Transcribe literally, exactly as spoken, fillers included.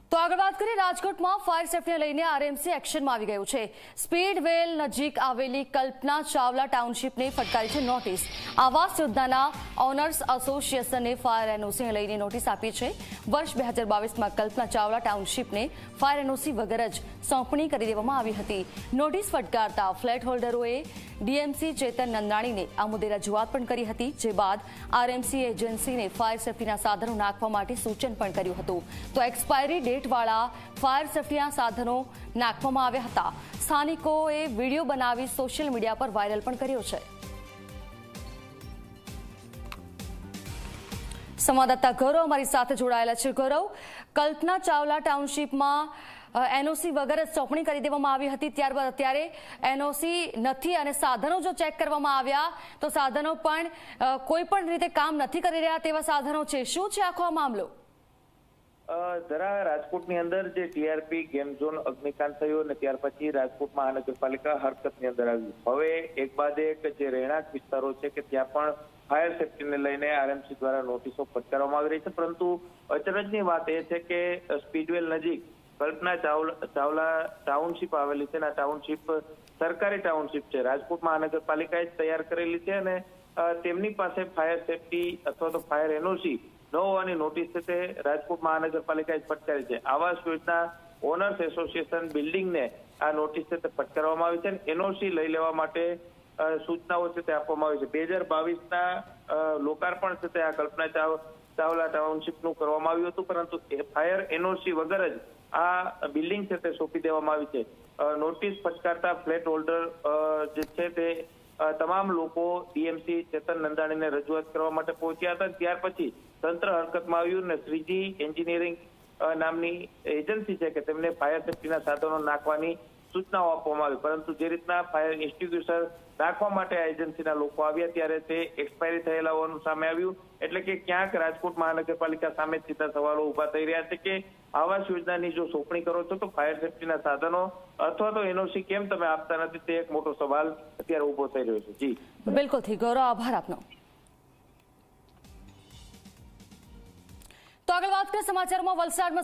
તો આગળ વાત કરીએ રાજકોટમાં ફાયર સેફટીને લઈને આરએમસી એક્શનમાં આવી ગયું છે। સ્પીડવેલ નજીક આવેલી કલ્પના ચાવલા ટાઉનશીપને ફટકારી છે નોટિસ। આવાસ યોજનાના ઓનર્સ એસોસિએશને ફાયર એનઓસીને લઈને નોટિસ આપી છે। વર્ષ બે હજાર બાવીસમાં કલ્પના ચાવલા ટાઉનશીપને ફાયર એનઓસી વગર જ સોંપણી કરી દેવામાં આવી હતી। નોટિસ ફટકારતા ફ્લેટ હોલ્ડરોએ ડીએમસી ચેતન નંદાણીને આ મુદ્દે રજૂઆત પણ કરી હતી, જે બાદ આરએમસી એજન્સીને ફાયર સેફટીના સાધનો નાખવા માટે સૂચન પણ કર્યું હતું। તો એક્સપાયરી ડેટ વાળા ફાયર સેફટીના સાધનો નાખવામાં આવ્યા હતા। સ્થાનિકોએ વિડીયો બનાવી સોશિયલ મીડિયા પર વાયરલ પણ કર્યો છે। સંવાદદાતા ગૌરવ અમારી સાથે જોડાયેલા છે। ગૌરવ, કલ્પના ચાવલા ટાઉનશીપમાં એનઓસી વગર જ સોંપણી કરી દેવામાં આવી હતી, ત્યારબાદ અત્યારે એનઓસી નથી અને સાધનો જો ચેક કરવામાં આવ્યા તો સાધનો પણ કોઈ પણ રીતે કામ નથી કરી રહ્યા તેવા સાધનો છે। શું છે આખો આ મામલો? જરા રાજકોટની અંદર જે ટીઆરપી ગેમ ઝોન અગ્નિકાંડ થયો અને ત્યાર પછી રાજકોટ મહાનગરપાલિકા હરકતની અંદર આવ્યું। હવે એક બાદ એક જે રહેણાંક વિસ્તારો છે કે ત્યાં પણ ફાયર સેફટીને લઈને આરએમસી દ્વારા નોટિસો ફટકારવામાં આવી રહી છે, પરંતુ અચરજની વાત એ છે કે સ્પીડવેલ નજીક કલ્પના ચાવલા ચાવલા ટાઉનશીપ આવેલી છે અને આ ટાઉનશીપ સરકારી ટાઉનશીપ છે, રાજકોટ મહાનગરપાલિકાએ જ તૈયાર કરેલી છે અને તેમની પાસે ફાયર સેફટી અથવા તો ફાયર એનઓસી ન હોવાની નોટિસ છે તે રાજકોટ મહાનગરપાલિકાએ ફટકારી છે। આવાસ યોજના ઓનર્સ એસોસિએશન બિલ્ડિંગને આ નોટિસ છે તે ફટકારવામાં આવી છે અને એનઓસી લઈ લેવા માટે સૂચનાઓ છે તે આપવામાં આવી છે। બે હજાર બાવીસના લોકાર્પણ છે તે આ કલ્પના ચાવલા ટાઉનશીપનું કરવામાં આવ્યું હતું, પરંતુ ફાયર એનઓસી વગર જ આ બિલ્ડિંગ છે તે સોંપી દેવામાં આવી છે। નોટિસ ફટકારતા ફ્લેટ હોલ્ડર જે છે તે તમામ લોકો ડીએમસી ચેતન નંદાણીને રજૂઆત કરવા માટે પહોંચ્યા હતા। ત્યાર પછી તંત્ર હરકતમાં આવ્યું અને શ્રીજી એન્જિનિયરિંગ નામની એજન્સી છે કે તેમને ફાયર સેફટીના સાધનો નાખવાની સૂચનાઓ આપવામાં આવી, પરંતુ જે રીતના ફાયર એક્સટિંગ્વિશર નાખવા માટે આ એજન્સીના લોકો આવ્યા ત્યારે તે એક્સપાયરી થયેલા હોવાનું સામે આવ્યું। એટલે કે ક્યાંક રાજકોટ મહાનગરપાલિકા સામે સીધા સવાલો ઉભા થઈ રહ્યા છે કે આવાસ યોજનાની જો સોંપણી કરો છો તો ફાયર સેફટીના સાધનો અથવા તો એનઓસી કેમ તમે આપતા નથી, તે એક મોટો સવાલ અત્યારે ઉભો થઈ રહ્યો છે। જી બિલકુલ થી ગૌરવ, આભાર આપનો। તો આગળ વાત કરીએ સમાચારમાં। વલસાડમાં